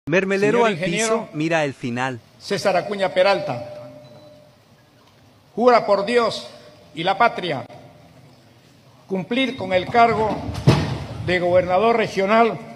Mermelero Señor al ingeniero piso, mira el final. César Acuña Peralta, jura por Dios y la patria cumplir con el cargo de gobernador regional